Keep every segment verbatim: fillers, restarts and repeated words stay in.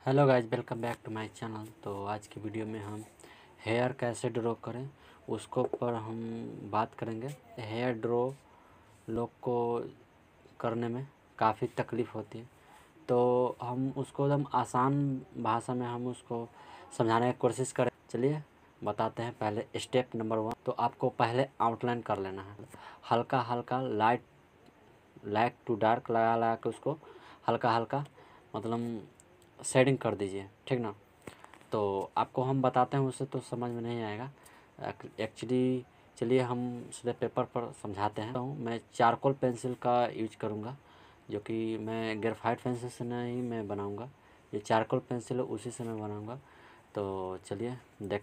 Hello guys, welcome back to my channel. तो आज की वीडियो में हम हेयर कैसे ड्रॉ करें उसको पर हम बात करेंगे। हेयर ड्रॉ लोग को करने में काफ़ी तकलीफ़ होती है, तो हम उसको एकदम आसान भाषा में हम उसको समझाने की कोशिश करें। चलिए बताते हैं। पहले स्टेप नंबर वन, तो आपको पहले आउटलाइन कर लेना है। हल्का हल्का लाइट लाइट टू डार्क लगा लगा के उसको हल्का हल्का मतलब शेडिंग कर दीजिए, ठीक ना। तो आपको हम बताते हैं, उससे तो समझ में नहीं आएगा एक्चुअली। चलिए हम सीधे पेपर पर समझाते हैं। तो मैं चारकोल पेंसिल का यूज करूँगा, जो कि मैं ग्रेफाइट पेंसिल से नहीं मैं बनाऊँगा। ये चारकोल पेंसिल है, उसी से मैं बनाऊँगा। तो चलिए देख।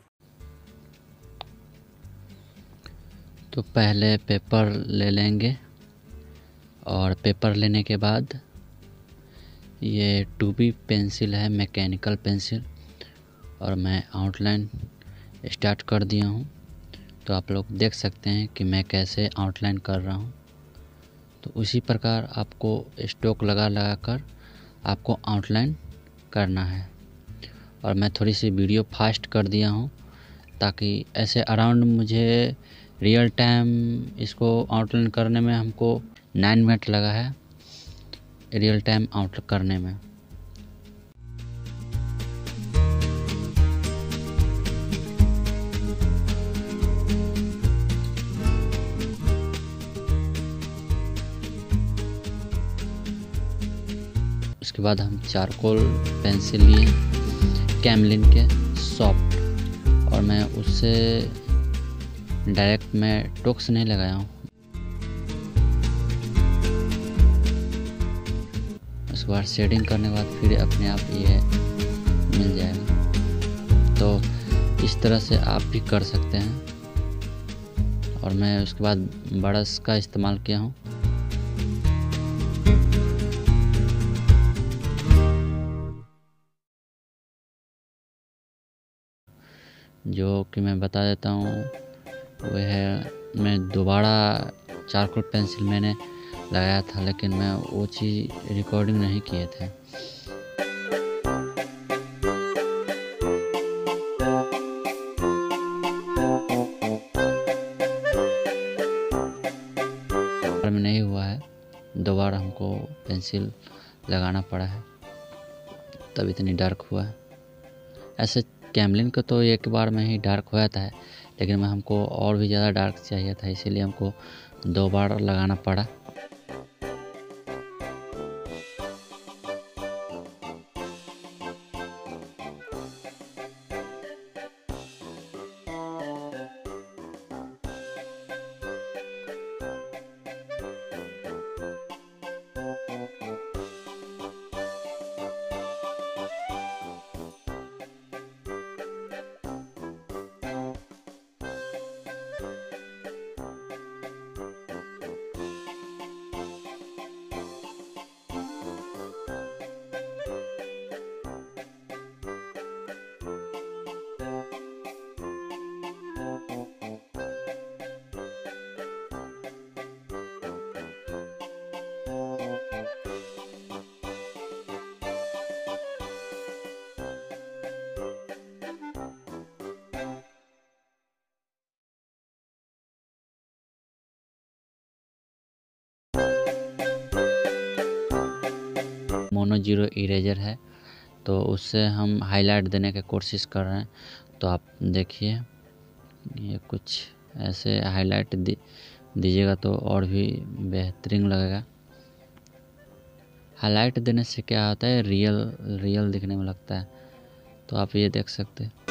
तो पहले पेपर ले लेंगे और पेपर लेने के बाद ये टू बी पेंसिल है, मैकेनिकल पेंसिल, और मैं आउटलाइन स्टार्ट कर दिया हूँ। तो आप लोग देख सकते हैं कि मैं कैसे आउटलाइन कर रहा हूँ। तो उसी प्रकार आपको स्ट्रोक लगा लगा कर आपको आउटलाइन करना है। और मैं थोड़ी सी वीडियो फास्ट कर दिया हूँ ताकि ऐसे अराउंड मुझे रियल टाइम इसको आउटलाइन करने में हमको नाइन मिनट लगा है, रियल टाइम आउट करने में। उसके बाद हम चारकोल पेंसिल लिए कैमलिन के सॉफ्ट, और मैं उससे डायरेक्ट मैं टोक्स नहीं लगाया हूँ। उसके बाद शेडिंग करने के बाद फिर अपने आप ये मिल जाएगा। तो इस तरह से आप भी कर सकते हैं। और मैं उसके बाद ब्रश का इस्तेमाल किया हूँ। जो कि मैं बता देता हूँ वो है, मैं दोबारा चारकोल पेंसिल मैंने लगाया था, लेकिन मैं वो चीज़ रिकॉर्डिंग नहीं किए थे। में नहीं हुआ है, दोबारा हमको पेंसिल लगाना पड़ा है, तब इतनी डार्क हुआ है। ऐसे कैमलिन का तो एक बार में ही डार्क हो जाता है, लेकिन मैं हमको और भी ज़्यादा डार्क चाहिए था, इसीलिए हमको दो बार लगाना पड़ा। मोनो जीरो इरेजर है, तो उससे हम हाईलाइट देने की कोशिश कर रहे हैं। तो आप देखिए, ये कुछ ऐसे हाईलाइट दी दीजिएगा तो और भी बेहतरीन लगेगा। हाईलाइट देने से क्या होता है, रियल रियल दिखने में लगता है। तो आप ये देख सकते हैं।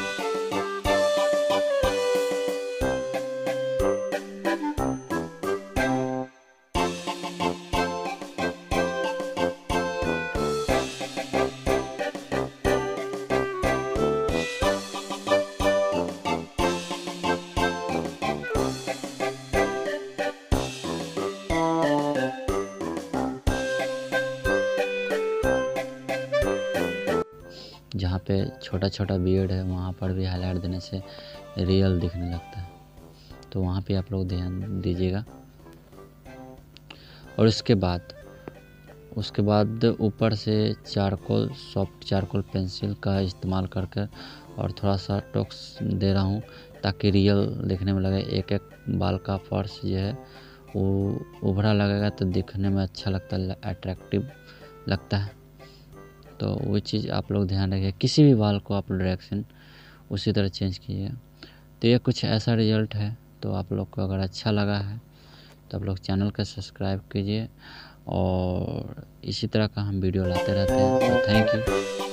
जहाँ पे छोटा छोटा बियर्ड है वहाँ पर भी हाईलाइट देने से रियल दिखने लगता है, तो वहाँ पे आप लोग ध्यान दीजिएगा। और उसके बाद उसके बाद ऊपर से चारकोल सॉफ्ट चारकोल पेंसिल का इस्तेमाल करके और थोड़ा सा टॉक्स दे रहा हूँ ताकि रियल देखने में लगे। एक एक बाल का फर्श जो है वो उभरा लगेगा तो दिखने में अच्छा लगता है, अट्रैक्टिव लगता है। तो वो चीज़ आप लोग ध्यान रखिए, किसी भी बाल को आप डायरेक्शन उसी तरह चेंज कीजिएगा। तो ये कुछ ऐसा रिजल्ट है। तो आप लोग को अगर अच्छा लगा है तो आप लोग चैनल का सब्सक्राइब कीजिए और इसी तरह का हम वीडियो लाते रहते हैं। तो थैंक यू।